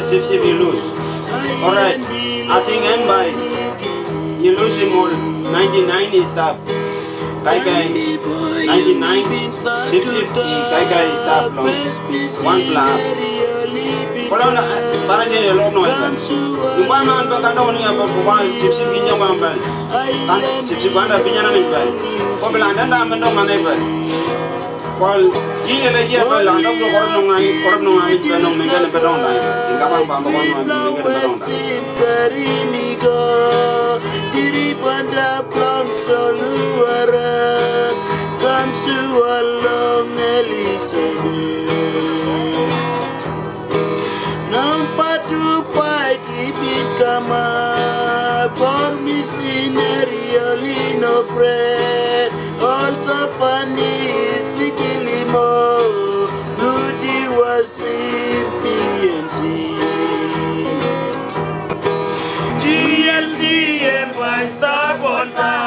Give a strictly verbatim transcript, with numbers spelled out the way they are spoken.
six ship you lose. Alright, I think and by you losing all nineteen ninety stuff. Kai Kai nineteen ninety ship ship Kai Kai stuff long one flap. Kalau nak barang je long noise kan. Cuma nak ambil kandang ni apa bukan ship ship pinjam ambil. Kan ship ship anda pinjam ni ambil. Kau bilang anda ambil mana ambil. Kalau ini lagi apa anda tu korang nongai korang nongai ambil nong menggan ambil dong dah. Tinggal bang bang bang ambil menggan ambil dong dah. Diri pada pelang seluara kam sualong Elizabeth nampak tupai kipit kama por misineri olino bread all tapani sikilimo ludi wasip P N C L C M S World Mission.